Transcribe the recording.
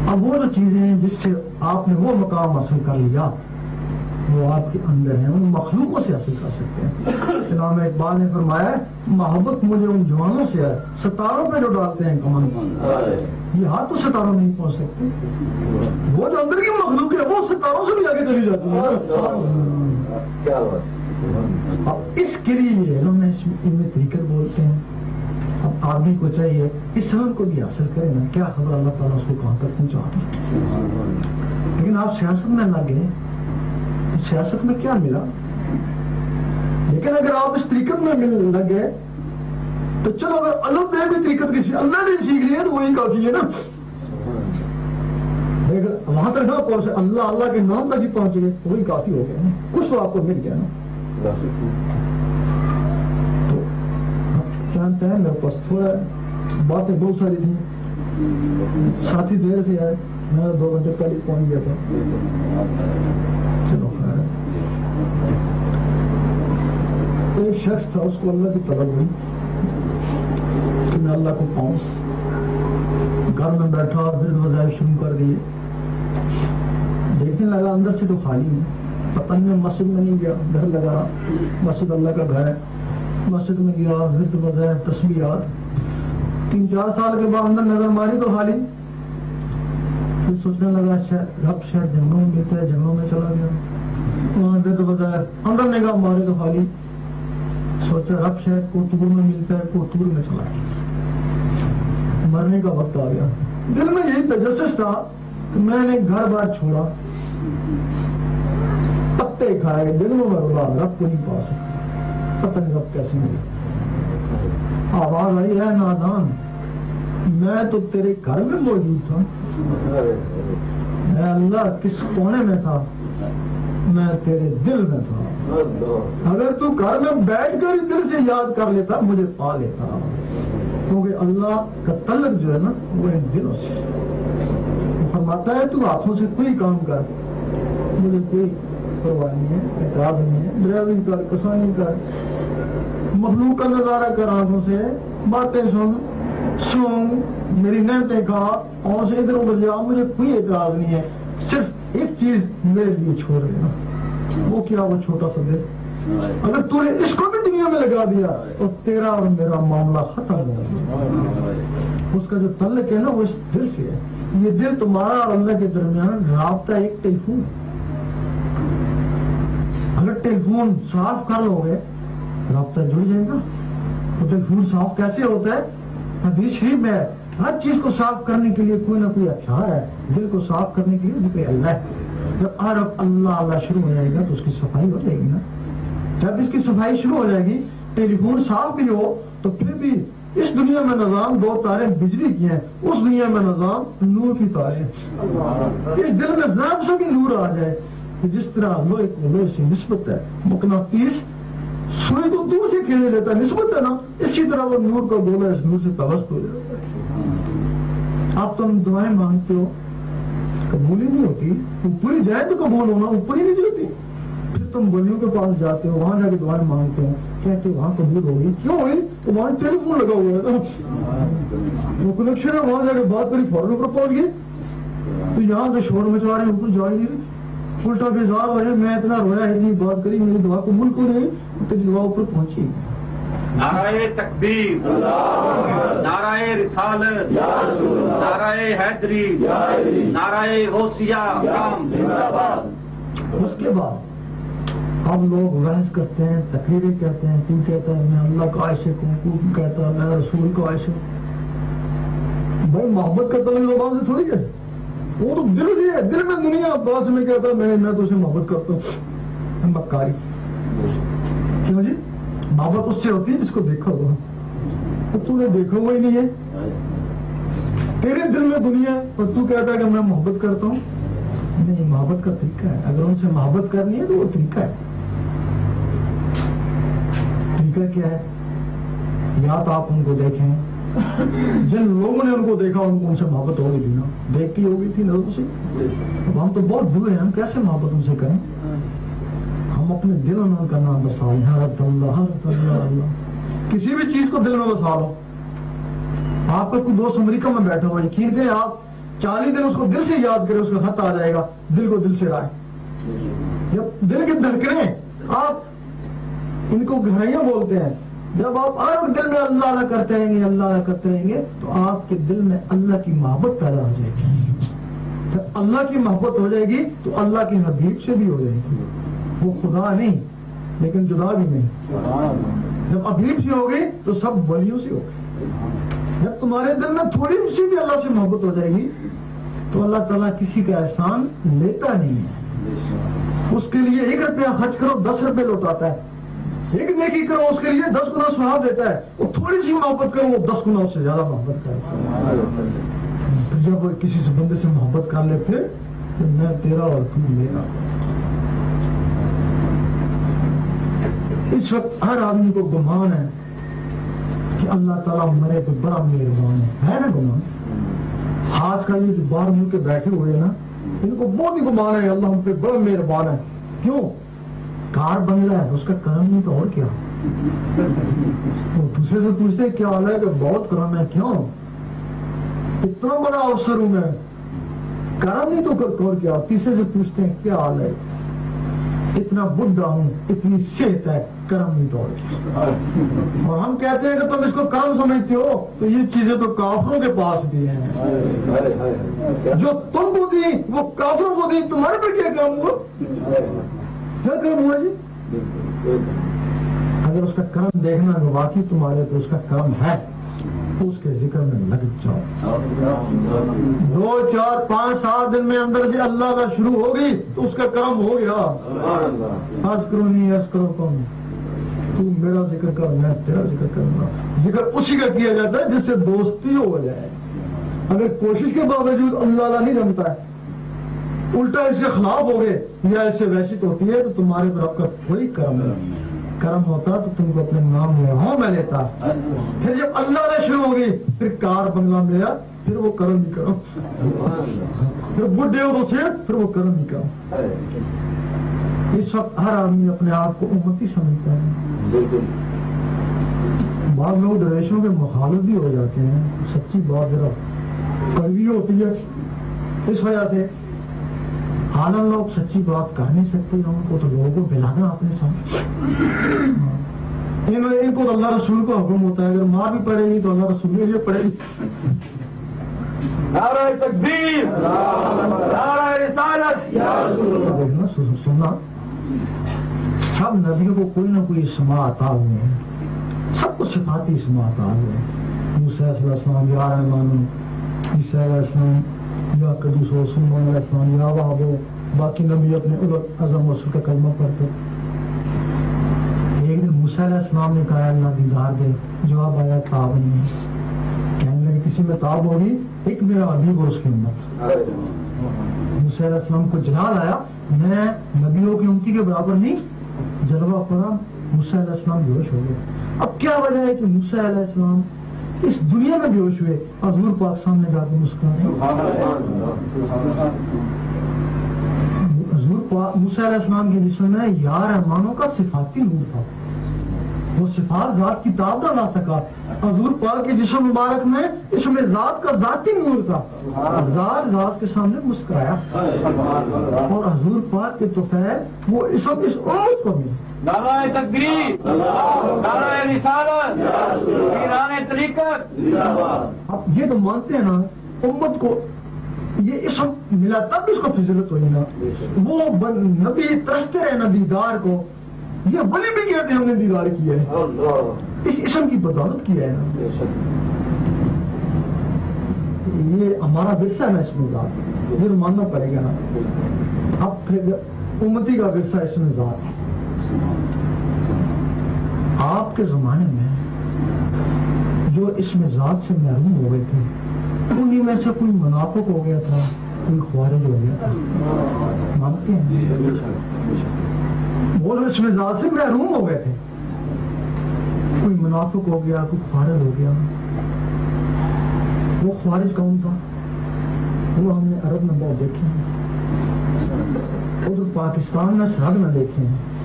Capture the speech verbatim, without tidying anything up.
اب وہ جو چیزیں ہیں جس سے آپ نے وہ مقام حاصل کر لیا وہ آپ کے اندر ہیں، ان مخلوقوں سے حاصل کر سکتے ہیں۔ علامہ اقبال نے فرمایا محبت مجھے ان جوانوں سے ہے ستاروں پہ جو ڈالتے ہیں کمن، یہ ہاتھ تو ستاروں نہیں پہنچ سکتے، وہ جو اندر کی مخلوق ہے وہ ستاروں سے بھی آگے چلی جاتی ہے۔ اب اس کے لیے انہوں نے ان میں طریقت بولتے ہیں۔ اب آدمی کو چاہیے اس علم کو بھی حاصل کرے نا، کیا خبر اللہ تعالیٰ اس کو کہاں تک پہنچا دے۔ لیکن آپ سیاست میں لگے، سیاست میں کیا ملا؟ لیکن اگر آپ اس طریقت میں مل لگے تو چلو اگر اللہ نے بھی طریقت کسی اللہ نے سیکھ لیا تو وہی کافی ہے نا۔ اگر وہاں تک نہ پہنچے، اللہ اللہ کے نام تک ہی پہنچ گئے تو وہی کافی ہو گیا نا، کچھ تو آپ کو مل گیا نا۔ تو جانتے ہیں میرے پاس تھوڑا باتیں بہت ساری تھیں، ساتھی دیر سے آئے، میں دو گھنٹے پہلے پہنچ گیا تھا۔ چلو خیر، ایک شخص تھا اس کو اللہ کی طلب ہوئی کہ میں اللہ کو پاؤں، گھر میں بیٹھا اور پھر وظائف شروع کر دیے، دیکھنے لگا اندر سے تو خالی ہے، پتہ نہیں میں مسجد میں نہیں گیا، گھر لگا مسجد اللہ کا گھر ہے، مسجد میں گیا ورد وظائف تسبیحات، تین چار سال کے بعد اندر نظر ماری تو خالی، پھر سوچنے لگا رب شاید جنگلوں میں ملتا ہے، جنگلوں میں چلا گیا، وہاں ورد وظائف اندر نگاہ مارے تو خالی، سوچا رب شاید کوتبور میں ملتا ہے، کوتبور میں چلا گیا، مرنے کا وقت آ گیا۔ دل میں یہی تجسس تھا کہ میں نے گھر بار چھوڑا، پتے کھائے، دلوں میں رولا، رب کو نہیں پا سکتا، پتہ نہیں رب کیسے ملے۔ آواز آئی ہے نادان میں تو تیرے گھر میں موجود تھا، میں اللہ کس کونے میں تھا، میں تیرے دل میں تھا، اگر تو گھر میں بیٹھ کر ہی دل سے یاد کر لیتا مجھے پا لیتا، کیونکہ اللہ کا تعلق جو ہے نا وہ ان دلوں سے فرماتا ہے تو ہاتھوں سے کوئی کام کر، مجھے کوئی پرواہ نہیں ہے، اعتراض نہیں ہے، ڈرائیونگ کر، کسانی کر، مخلوق کا نظارہ کر، آنکھوں سے باتیں سن سن میری نعمتیں کھا، اور سے ادھر ادھر جا، مجھے کوئی اعتراض نہیں ہے، صرف ایک چیز میرے لیے چھوڑ دینا، وہ کیا؟ وہ چھوٹا سا دل، اگر تو نے اس کو بھی دنیا میں لگا دیا تو تیرا اور میرا معاملہ ختم ہو گیا۔ اس کا جو تعلق ہے نا وہ اس دل سے ہے، یہ دل تمہارا اور اللہ کے درمیان رابطہ ایک ٹیلی فون، اگر ٹیلی فون صاف کر لو گے رابطہ جڑ جائے گا۔ تو ٹیلی فون صاف کیسے ہوتا ہے؟ حدیث شریف میں ہر چیز کو صاف کرنے کے لیے کوئی نہ کوئی ہتھیار ہے، دل کو صاف کرنے کے لیے ذکر اللہ ہے۔ جب عرب اللہ اللہ شروع ہو جائے گا تو اس کی صفائی ہو جائے گی نا، جب اس کی صفائی شروع ہو جائے گی، ٹیلی فون صاف بھی ہو تو پھر بھی اس دنیا میں نظام دو تاریں بجلی کی ہیں، اس دنیا میں نظام نور کی تاریں، اس دل میں ذرا سا بھی نور آ جائے کہ جس طرح لوہے کو لوہے سے نسبت ہے، مقناطیس سوئی کو دور سے کھینچ لیتا ہے، نسبت ہے نا، اسی طرح وہ نور کا گولا اس نور سے پابست ہو جاتا ہے۔ آپ تم دعائیں مانگتے ہو قبول ہی نہیں ہوتی، اوپر ہی جائے تو قبول ہونا، اوپر ہی نہیں جاتی، پھر تم ولیوں کے پاس جاتے ہو، وہاں جا کے دعائیں مانگتے ہو، کہتے وہاں قبول ہوگی، کیوں ہوئی؟ تو وہاں ٹیلی فون لگا ہوا ہے، وہ کنیکشن ہے، وہاں جا کے بات کری فوراً اوپر پہنچ گئی، تو یہاں سے شور مچوا رہے ہیں، اوپر جا ہی نہیں، الٹا بیزار ہو رہے، میں اتنا رویا، اتنی بات کری، میری دعا قبول کو نہیں، تیری دعا اوپر پہنچی۔ نعرہ تکبیر، نعرہ رسالت، نعرہ حیدری، نعرہ غوثیہ، اس کے بعد اب لوگ بحث کرتے ہیں، تقریریں کہتے ہیں، تو کہتا ہے میں اللہ کا عاشق ہوں، تو کہتا ہے میں رسول کا عاشق ہوں۔ بھائی محبت کا تعلق زبان سے تھوڑی ہے، وہ تو دل سے ہے، دل میں دنیا عباس میں کہتا ہے میں میں تو اسے محبت کرتا ہوں، مکاری کیوں جی؟ محبت اس سے ہوتی ہے جس کو دیکھا ہوا، تو تو نے دیکھا ہوا ہی نہیں ہے، تیرے دل میں دنیا ہے اور تو کہتا ہے کہ میں محبت کرتا ہوں۔ نہیں، محبت کا طریقہ ہے، اگر ان سے محبت کرنی ہے تو وہ طریقہ ہے۔ طریقہ کیا ہے؟ یا تو آپ ان کو دیکھیں، جن لوگوں نے ان کو دیکھا ان کو ان سے محبت ہوگی تھی نا، دیکھتی ہوگی تھی نظروں سے، اب ہم تو بہت برے ہیں، ہم کیسے محبت ان سے کریں؟ ہم اپنے دل میں ان کا نام بسا لیں، حضرت اللہ حضرت اللہ اللہ، کسی بھی چیز کو دل میں بسا لو۔ آپ کا کوئی دوست امریکہ میں بیٹھا ہوا، یقین کریں آپ چالیس دن اس کو دل سے یاد کرے اس کا خط آ جائے گا دل کو دل سے رائے. جب دل کی دھڑکنیں آپ ان کو گہرائیاں بولتے ہیں, جب آپ ہر دل میں اللہ اللہ کرتے رہیں گے اللہ اللہ کرتے رہیں گے تو آپ کے دل میں اللہ کی محبت پیدا ہو جائے گی. جب اللہ کی محبت ہو جائے گی تو اللہ کے حبیب سے بھی ہو جائے گی. وہ خدا نہیں لیکن جدا بھی نہیں. جب حبیب سے ہوگی تو سب ولیوں سے ہوگی. جب تمہارے دل میں تھوڑی سی بھی اللہ سے محبت ہو جائے گی تو اللہ تعالیٰ کسی کا احسان لیتا نہیں ہے. اس کے لیے ایک روپیہ خرچ کرو دس روپے لوٹاتا ہے. ایک نیکی کرو اس کے لیے دس گنا ثواب دیتا ہے. وہ تھوڑی سی محبت کرو وہ دس گنا اس سے زیادہ محبت کرتا ہے. جب وہ کسی سے بندے سے محبت کر لے پھر میں تیرا اور تم میرا. اس وقت ہر آدمی کو گمان ہے کہ اللہ تعالیٰ مرے تو بڑا مہربان ہے نا گمان. آج کل یہ جو باہر ملک کے بیٹھے ہوئے ہیں نا ان کو بہت ہی گمان ہے اللہ ہم پہ بڑا مہربان ہے. کیوں؟ کار بنگلہ ہے اس کا کرم نہیں تو اور کیا. دوسرے سے پوچھتے ہیں کیا حال ہے کہ بہت کرم ہے. کیوں؟ اتنا بڑا افسر ہوں میں, کرم نہیں تو اور کیا. تیسرے سے پوچھتے ہیں کیا حال ہے, اتنا بڈھا ہوں اتنی صحت ہے, کرم نہیں تو اور کیا. اور ہم کہتے ہیں کہ تم اس کو کرم سمجھتے ہو تو یہ چیزیں تو کافروں کے پاس بھی ہیں. جو تم کو دی وہ کافروں کو دی, تمہارے پر کیا کام ہوا, کیا کرم ہوا جی؟ اگر اس کا کرم دیکھنا ہے واقعی تمہارے تو اس کا کرم ہے تو اس کے ذکر میں لگ جاؤ. دو چار پانچ سات دن میں اندر سے اللہ کا شروع ہوگی تو اس کا کرم ہو گیا. ایس کرو نہیں ایس کرو کون, تو میرا ذکر کر میں تیرا ذکر کروں گا. ذکر اسی کا کیا جاتا ہے جس سے دوستی ہو جائے. اگر کوشش کے باوجود اللہ اللہ نہیں جانتا ہے, الٹا اس کے خلاف ہو گئے یا اس سے وحشت ہوتی ہے تو تمہارے پر آپ کا کوئی کرم نہیں. کرم ہوتا تو تم کو اپنے نام میں ہوں میں لیتا. پھر جب اللہ نے شروع ہوگی پھر کار بنگلہ ملا پھر وہ کرم نہیں کرو. پھر بڈھے ہو تو پھر وہ کرم نہیں کرو. اس وقت ہر آدمی اپنے آپ کو امتی سمجھتا ہے. بعض لوگ درویشوں کے مخالف بھی ہو جاتے ہیں. سچی بات ذرا کڑوی ہوتی ہے. اس وجہ سے عالم لوگ سچی بات کہہ نہیں سکتے, ان کو تو لوگوں کو بلانا اپنے سامنے. ان کو اللہ رسول کا حکم ہوتا ہے, اگر ماں بھی پڑھے گی تو اللہ رسول کے لیے پڑھے گی. نعرہ تکبیر, نعرہ رسالت. دیکھنا سننا, سب نبیوں کو کوئی نہ کوئی اسماء عطا ہوئے ہیں. سب کو صفاتی اسماء عطا ہوئے ہیں. موسیٰ علیہ السلام یا رحمان, عیسیٰ علیہ السلام یا قدوس و سلمان علیہ السلام یا وہاب, باقی نبی اپنے اعظم رسول کا کلمہ پڑھتے. ایک دن موسیٰ علیہ السلام نے کہا اللہ دیدار دے, جواب آیا تاب نہیں. کہنے لگے کسی میں تاب ہوگی, ایک میرا حبیب اور اس کی امت. موسیٰ علیہ السلام کو جلال آیا, میں نبیوں کی امتی کے برابر نہیں. جلوہ پڑا, موسیٰ علیہ السلام بیہوش ہو گئے. اب کیا وجہ ہے کہ موسیٰ علیہ السلام اس دنیا میں بیہوش ہوئے اور حضور پاک سامنے جا کے مسکرائے. حضور پاک موسیٰ علیہ السلام کے جسم میں یا رحمانوں کا صفاتی نور تھا. وہ صفات ذات کی تاب نہ لا سکا. حضور پاک کے جسم مبارک میں اس میں ذات کا ذاتی نور تھا. ذات ذات کے سامنے مسکرایا اور حضور پاک کے توفیل وہ اس وقت اس امت کو بھی. نعرہ تکبیر, نعرہ رسالت, پیران طریقت. اب یہ تو مانتے ہیں نا امت کو یہ اسم ملا تب اس کو فضیلت ہوئی نا. وہ نبی ترستے رہے نا دیدار کو, یہ ولی بھی کہتے ہیں ہم نے دیدار کیا ہے, اس اسم کی بدولت کیا ہے. یہ ہمارا ورثہ ہے اس میں ذات, یہ ماننا پڑے گا نا. اب پھر امتی کا ورثہ اس میں ذات ہے. آپ کے زمانے میں جو اس میں ذات سے محروم ہو گئے تھے انہیں میں سے کوئی منافق ہو گیا تھا, کوئی خوارج ہو گیا تھا. مانتے ہیں وہ اس میں ذات سے محروم ہو گئے تھے. کوئی منافق ہو گیا, کوئی خوارج ہو گیا. وہ خوارج کون تھا؟ وہ ہم نے عرب میں بہت دیکھے ہیں, ادھر پاکستان میں سرحد میں دیکھے ہیں.